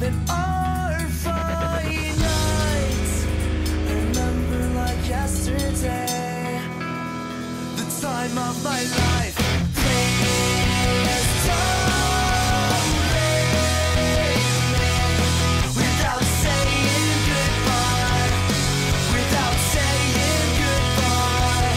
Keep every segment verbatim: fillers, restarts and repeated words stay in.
Then our fine nights, I remember like yesterday, the time of my life. Please don't leave me without saying goodbye, without saying goodbye.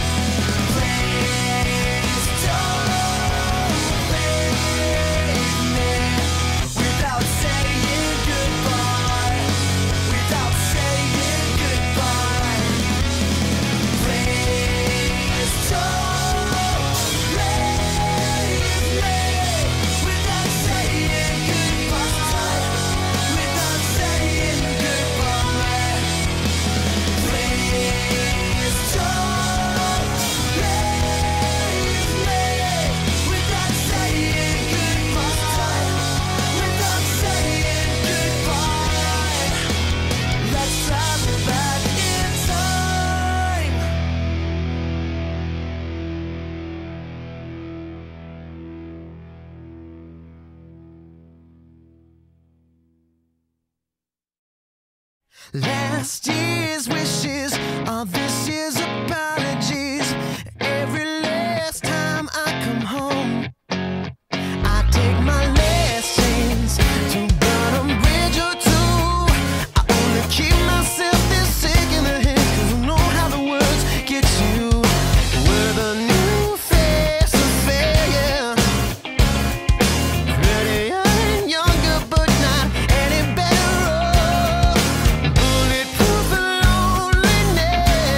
Please don't leave me without saying goodbye, without saying goodbye. Please don't leave me without saying goodbye, without saying goodbye. Please don't leave me without saying goodbye, without saying goodbye. Let's travel back in time. Last year's wishes are this year's apologies. Every last time I come home, I take my last chance to burn a bridge or two. I only keep myself this sick in the head, 'cause I know how the words get you. We're the new face of failure, prettier and younger, but not any better off. Bulletproof and loneliness,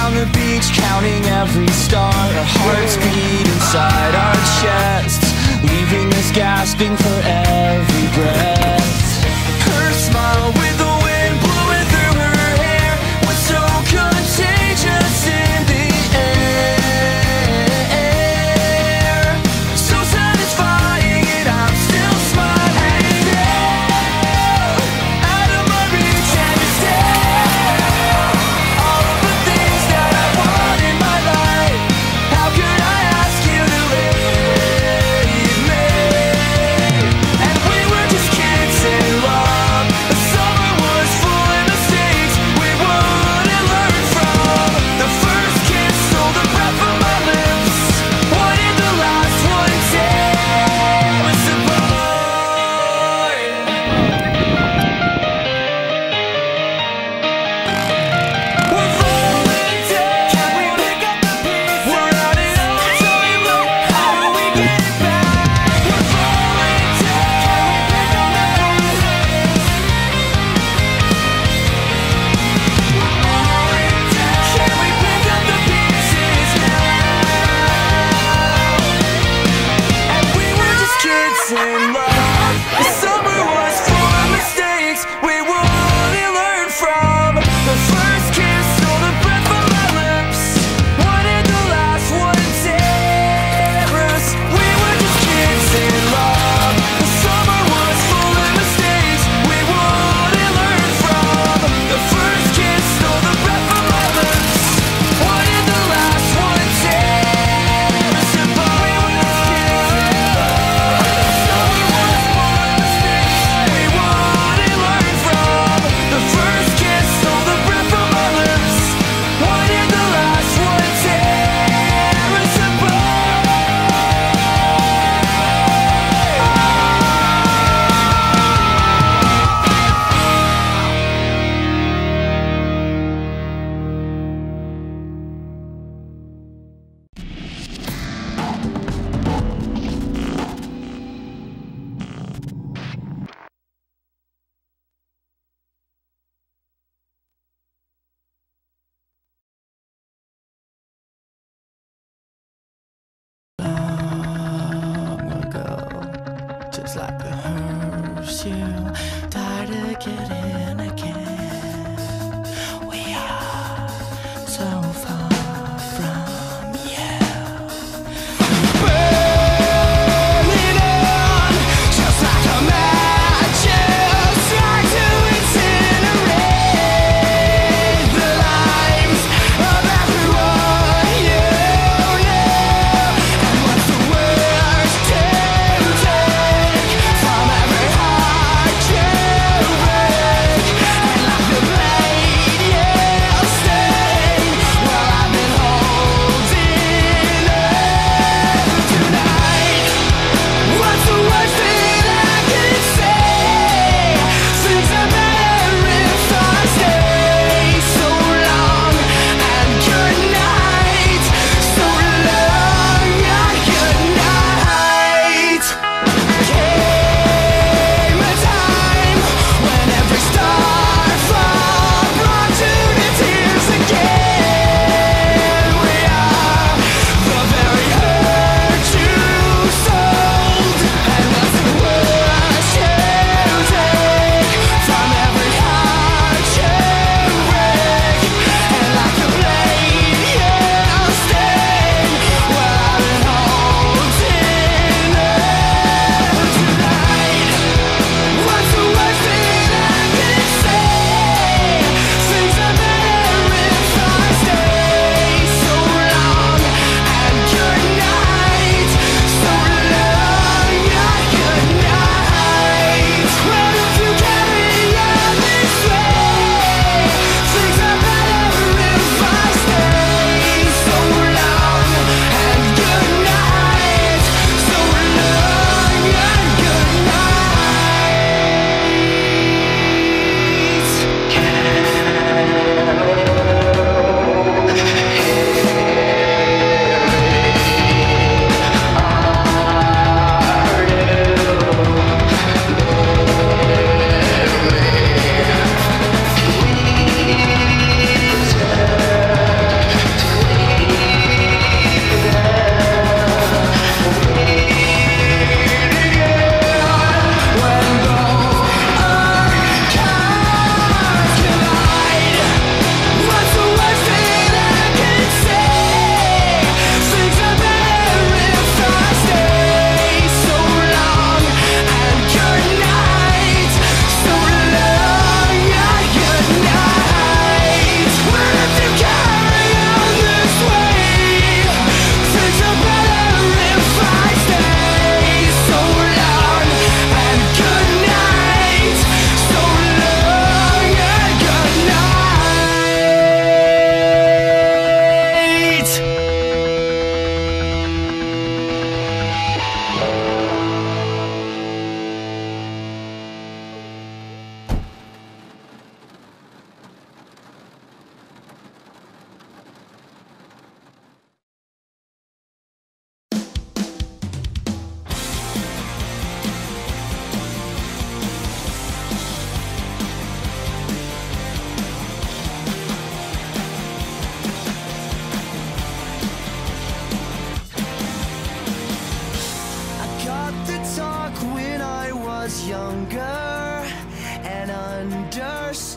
on the beach, counting every star. Our hearts beat inside our chests, leaving us gasping for every breath. Her smile with the wind blowing through her hair was so contagious in the air, so satisfying, and I'm still smiling there. Out of my reach and you stare. All of the things that I want in my life, how could I ask you to leave me? And we were just kids in love. The summer was full of mistakes we wouldn't learn from. The first kiss stole the breath from my lips. What did the last one tear us apart? We're falling down. Can we pick up the pieces? We're out in all time low. How do we get it back? We're falling down. Can we pick up the pieces? We're falling down. Can we pick up the pieces now? And we were just kids in love. The summer was full of mistakes we wouldn't learn from. The first kiss stole the breath from my lips. What did the last one tear us? We were just kids in love. The summer was full of mistakes we wouldn't learn from. The first kiss stole the breath from my lips. What did the last one tear us apart? We were just kids in love. The summer was full of mistakes we wouldn't learn from. The first kiss stole the breath from my lips. What did the last one tear us apart? Long ago, just like a hearse, you die to get in again. We are so far from you. Burning on, just like a matches, try to incinerate the lives of everyone you know. And what's the worst to take from every heart you break?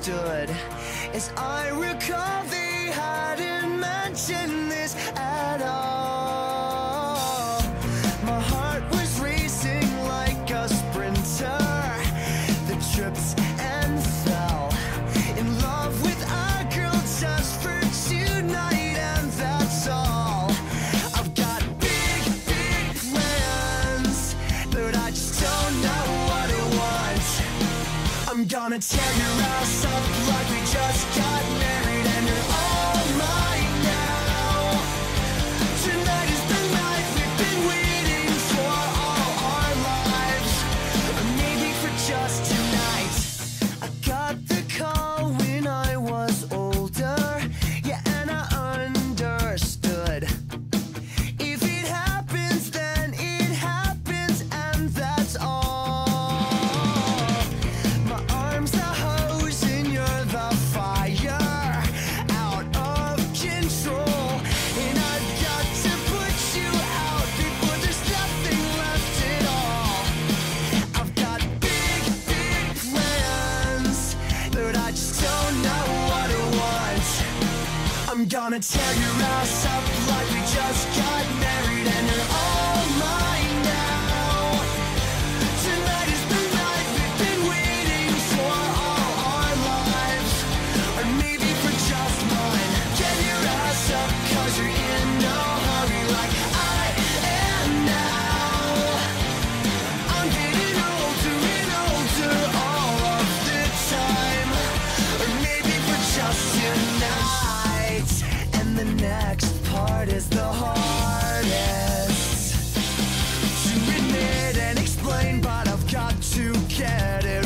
understood. As I recall, they hadn't mentioned this at all. My heart was racing like a sprinter that trips and fell in love with a girl just for tonight, and that's all. I've got big, big plans, but I just don't know what I want. I'm gonna tear your ass up like we just got married and you're all mine now. Tonight is the night we've been waiting for all our lives, or maybe for just tonight. I got the call when I was older, yeah, and I understood. If it happens, then it happens, and that's all. My arms are hose and you're the fire, out of control. And I've got to put you out before there's nothing left at all. I've got big, big plans, but I just don't know what I want. I'm gonna tear your ass up like we just got married and you're all mine now. Tonight is the night we've been waiting for all our lives, or maybe for just one. Get your ass up, cause you're in no hurry like I am now. I'm getting older and older all of the time, or maybe for just tonight. And the next part is the hardest to admit and explain, but I've got to get it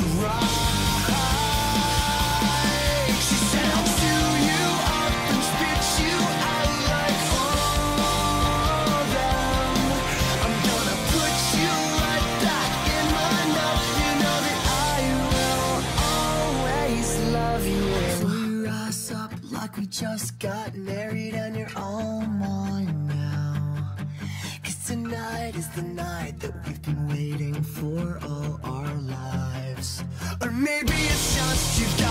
right. She said I'll chew you up and spit you out like all of them. I'm gonna put you right back in my mouth. You know that I will always love you. Pull your ass up like we just got married and you're all mine now. Cause tonight is the night that we've been waiting for all our lives, or maybe it's just you